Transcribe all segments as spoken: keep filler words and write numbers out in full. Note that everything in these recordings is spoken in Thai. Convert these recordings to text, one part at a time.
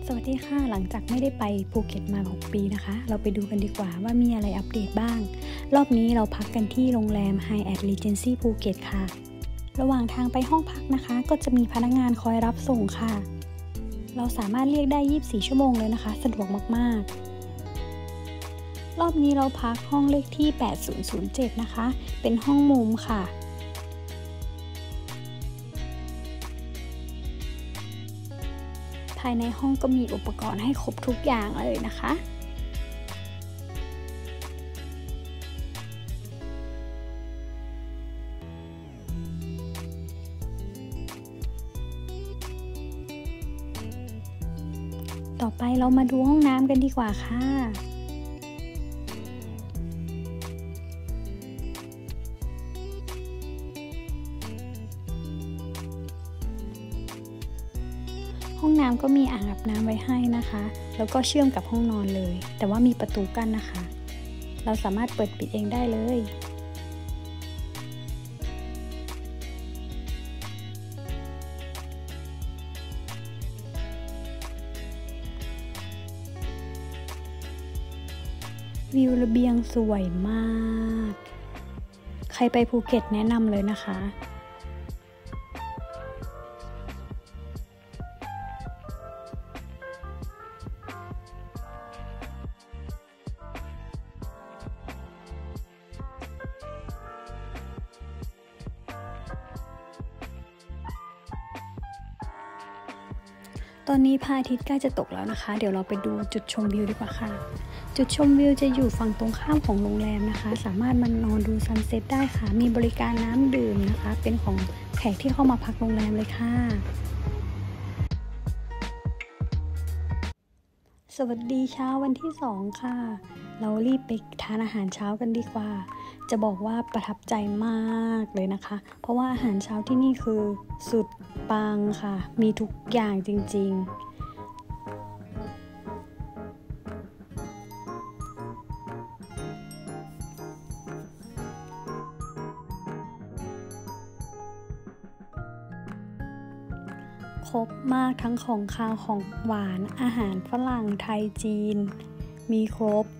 สวัสดีค่ะหลังจากไม่ได้ไปภูเก็ตมาหกปีนะคะเราไปดูกันดีกว่าว่ามีอะไรอัปเดตบ้างรอบนี้เราพักกันที่โรงแรม Hyatt Regency ภูเก็ตค่ะระหว่างทางไปห้องพักนะคะก็จะมีพนักงานคอยรับส่งค่ะเราสามารถเรียกได้ยี่สิบสี่ชั่วโมงเลยนะคะสะดวกมากๆรอบนี้เราพักห้องเลขที่แปดศูนย์ศูนย์เจ็ดนะคะเป็นห้องมุมค่ะภายในห้องก็มีอุปกรณ์ให้ครบทุกอย่างเลยนะคะ ต่อไปเรามาดูห้องน้ำกันดีกว่าค่ะ ห้องน้ำก็มีอ่างอาบน้ำไว้ให้นะคะแล้วก็เชื่อมกับห้องนอนเลยแต่ว่ามีประตูกั้นนะคะเราสามารถเปิดปิดเองได้เลยวิวระเบียงสวยมากใครไปภูเก็ตแนะนำเลยนะคะตอนนี้พระอาทิตย์ใกล้จะตกแล้วนะคะเดี๋ยวเราไปดูจุดชมวิวดีกว่าค่ะจุดชมวิวจะอยู่ฝั่งตรงข้ามของโรงแรมนะคะสามารถมานอนดูซันเซ็ตได้ค่ะมีบริการน้ำดื่มนะคะเป็นของแขกที่เข้ามาพักโรงแรมเลยค่ะสวัสดีเช้าวันที่สองค่ะเรารีบไปทานอาหารเช้ากันดีกว่าจะบอกว่าประทับใจมากเลยนะคะเพราะว่าอาหารเช้าที่นี่คือสุดปังค่ะมีทุกอย่างจริงๆครบมากทั้งของคาวของหวานอาหารฝรั่งไทยจีนมีครบ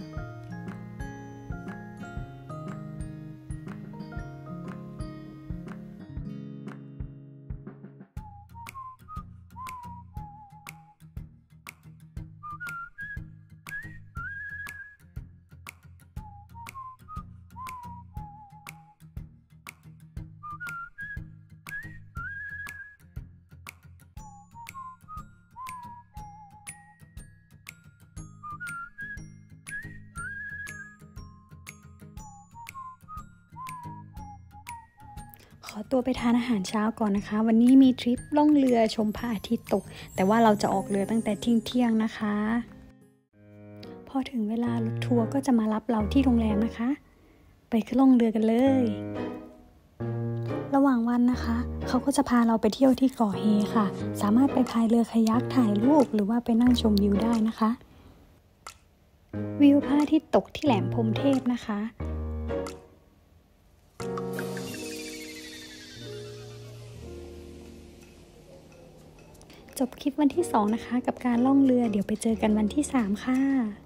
ขอตัวไปทานอาหารเช้าก่อนนะคะวันนี้มีทริปล่องเรือชมพระอาทิตย์ตกแต่ว่าเราจะออกเรือตั้งแต่เที่ยงๆนะคะพอถึงเวลารถทัวร์ก็จะมารับเราที่โรงแรมนะคะไปขึ้นล่องเรือกันเลยระหว่างวันนะคะเขาก็จะพาเราไปเที่ยวที่เกาะเฮค่ะสามารถไปพายเรือคายัคถ่ายรูปหรือว่าไปนั่งชมวิวได้นะคะวิวพระอาทิตย์ตกที่แหลมพรหมเทพนะคะจบคลิปวันที่สองนะคะกับการล่องเรือเดี๋ยวไปเจอกันวันที่สามค่ะ